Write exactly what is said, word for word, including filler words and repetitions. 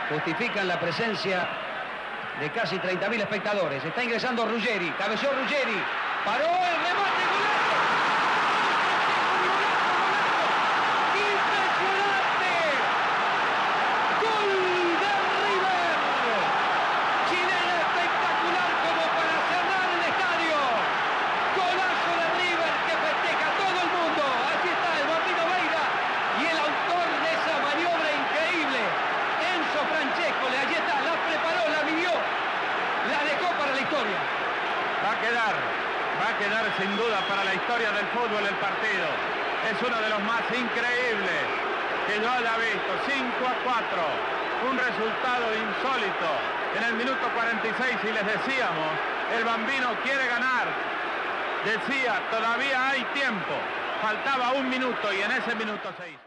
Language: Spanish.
justifican la presencia de casi treinta mil espectadores. Está ingresando Ruggeri, cabeció Ruggeri, paró el remate, golazo. ¡Impresionante! ¡Gol de River! Chilena espectacular como para cerrar el estadio. Golazo de River que festeja a todo el mundo. Así está el Bambino Veira y el autor de esa maniobra increíble, Enzo Francesco. Allí está, la preparó, la midió, la dejó para la historia. Va a quedar, va a quedar sin duda para la historia del fútbol el partido. Es uno de los más increíbles que yo haya visto. cinco a cuatro, un resultado insólito. En el minuto cuarenta y seis, y les decíamos, el Bambino quiere ganar. Decía, todavía hay tiempo. Faltaba un minuto y en ese minuto se hizo.